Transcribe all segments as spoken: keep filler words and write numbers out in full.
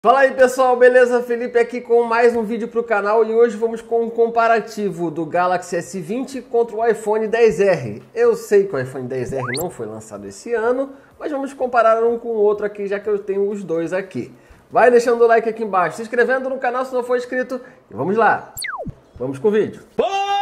Fala aí pessoal, beleza? Felipe aqui com mais um vídeo para o canal e hoje vamos com um comparativo do Galaxy S vinte contra o iPhone dez R. Eu sei que o iPhone dez R não foi lançado esse ano, mas vamos comparar um com o outro aqui, já que eu tenho os dois aqui. Vai deixando o like aqui embaixo, se inscrevendo no canal se não for inscrito e vamos lá! Vamos com o vídeo! Bora!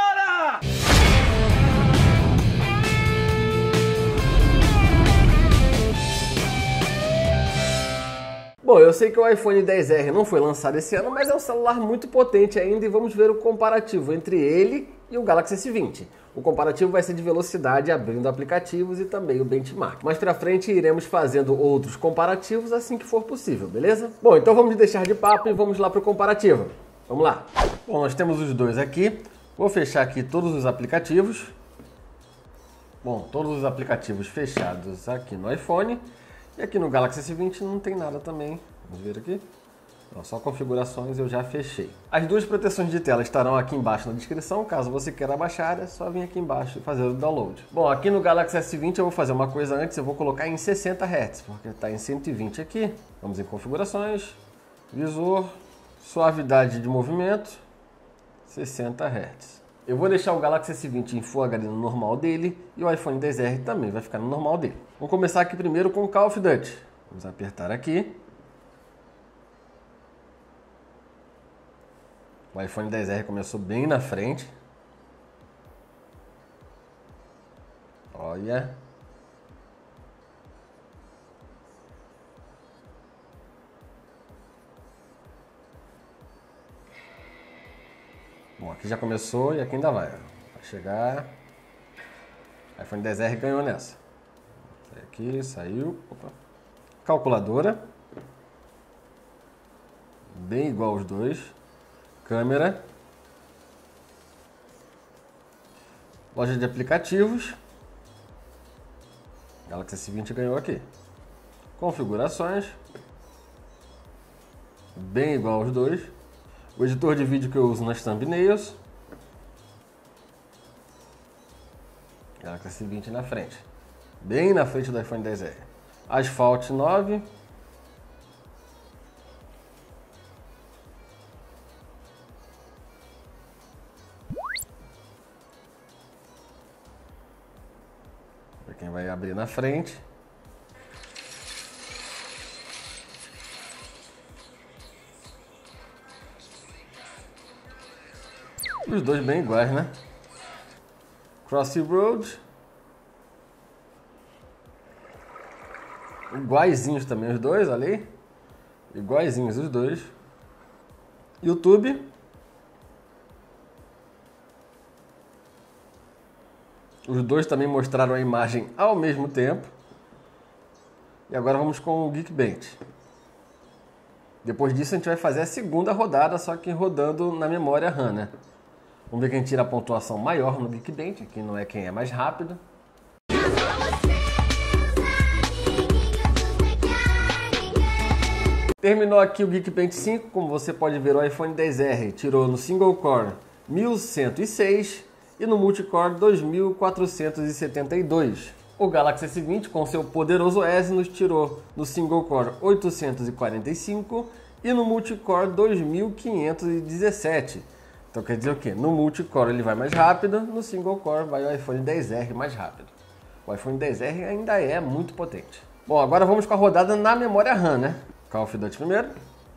Bom, eu sei que o iPhone dez R não foi lançado esse ano, mas é um celular muito potente ainda e vamos ver o comparativo entre ele e o Galaxy S vinte. O comparativo vai ser de velocidade abrindo aplicativos e também o benchmark. Mais pra frente iremos fazendo outros comparativos assim que for possível, beleza? Bom, então vamos deixar de papo e vamos lá pro comparativo. Vamos lá. Bom, nós temos os dois aqui. Vou fechar aqui todos os aplicativos. Bom, todos os aplicativos fechados aqui no iPhone. E aqui no Galaxy S vinte não tem nada também. Vamos ver aqui. Não, só configurações eu já fechei. As duas proteções de tela estarão aqui embaixo na descrição. Caso você queira baixar, é só vir aqui embaixo e fazer o download. Bom, aqui no Galaxy S vinte eu vou fazer uma coisa antes. Eu vou colocar em sessenta hertz, porque está em cento e vinte aqui. Vamos em configurações, visor, suavidade de movimento, sessenta hertz. Eu vou deixar o Galaxy S vinte em Full H D no normal dele e o iPhone dez R também vai ficar no normal dele. Vamos começar aqui primeiro com o Call of Duty. Vamos apertar aqui. O iPhone dez R começou bem na frente. Olha. Bom, aqui já começou e aqui ainda vai. Vai chegar. O iPhone dez R ganhou nessa. Aqui, saiu. Opa. Calculadora. Bem igual os dois. Câmera. Loja de aplicativos. Galaxy S vinte ganhou aqui. Configurações. Bem igual aos dois. O editor de vídeo que eu uso nas thumbnails. Galaxy S vinte na frente. Bem na frente do iPhone dez R. Asphalt nove. Para quem vai abrir na frente. Os dois bem iguais, né? Crossroads. Iguaizinhos também os dois, olha aí. Iguaizinhos os dois. YouTube. Os dois também mostraram a imagem ao mesmo tempo. E agora vamos com o Geekbench. Depois disso a gente vai fazer a segunda rodada, só que rodando na memória RAM, né? Vamos ver quem tira a pontuação maior no Geekbench. Aqui não é quem é mais rápido. Terminou aqui o Geekbench cinco. Como você pode ver, o iPhone dez R tirou no Single Core mil cento e seis e no Multicore dois mil quatrocentos e setenta e dois. O Galaxy S vinte, com seu poderoso Exynos, tirou no Single Core oitocentos e quarenta e cinco e no Multicore dois mil quinhentos e dezessete. Então quer dizer o quê? No Multicore ele vai mais rápido, no Single Core vai o iPhone dez R mais rápido. O iPhone dez R ainda é muito potente. Bom, agora vamos com a rodada na memória RAM, né? Call of Duty primeiro.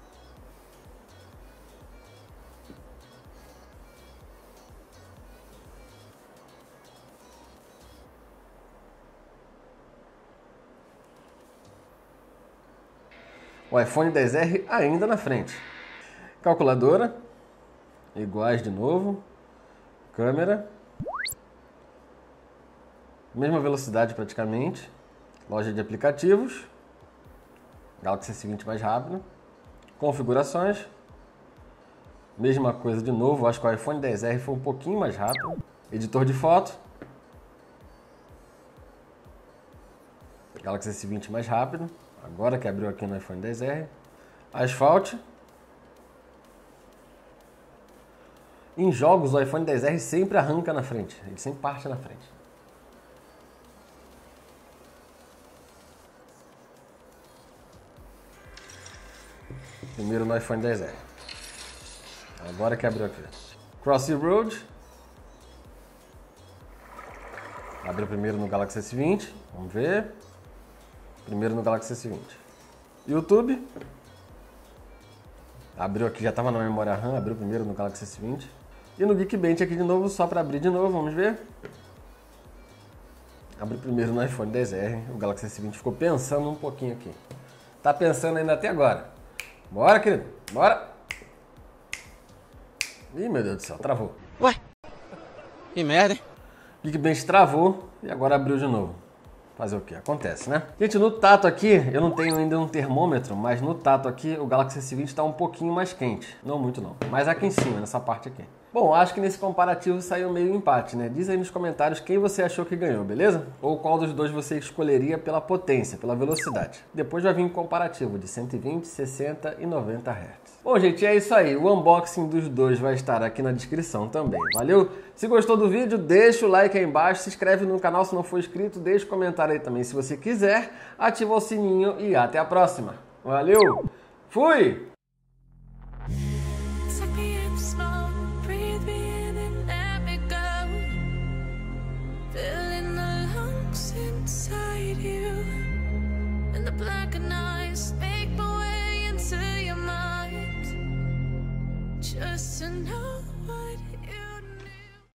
O iPhone dez R ainda na frente. Calculadora. Iguais de novo. Câmera. Mesma velocidade praticamente. Loja de aplicativos. Galaxy S vinte mais rápido. Configurações. Mesma coisa de novo. Acho que o iPhone dez R foi um pouquinho mais rápido. Editor de foto. Galaxy S vinte mais rápido. Agora que abriu aqui no iPhone dez R. Asphalt. Em jogos, o iPhone dez R sempre arranca na frente. Ele sempre parte na frente. Primeiro no iPhone dez R. Agora que abriu aqui. Crossy Road. Abriu primeiro no Galaxy S vinte. Vamos ver. Primeiro no Galaxy S vinte. YouTube. Abriu aqui, já estava na memória RAM. Abriu primeiro no Galaxy S vinte. E no Geekbench aqui de novo, só para abrir de novo. Vamos ver. Abriu primeiro no iPhone dez R. O Galaxy S vinte ficou pensando um pouquinho aqui. Tá pensando ainda até agora. Bora, querido. Bora. Ih, meu Deus do céu, travou. Ué, que merda, hein? Geekbench travou e agora abriu de novo. Fazer o que? Acontece, né? Gente, no tato aqui, eu não tenho ainda um termômetro, mas no tato aqui o Galaxy S vinte está um pouquinho mais quente. Não muito não, mas aqui em cima, nessa parte aqui. Bom, acho que nesse comparativo saiu meio empate, né? Diz aí nos comentários quem você achou que ganhou, beleza? Ou qual dos dois você escolheria pela potência, pela velocidade. Depois vai vir um comparativo de cento e vinte, sessenta e noventa hertz. Bom, gente, é isso aí. O unboxing dos dois vai estar aqui na descrição também. Valeu? Se gostou do vídeo, deixa o like aí embaixo, se inscreve no canal se não for inscrito, deixa o comentário aí também se você quiser, ativa o sininho e até a próxima. Valeu! Fui! Black and eyes make my way into your mind, just to know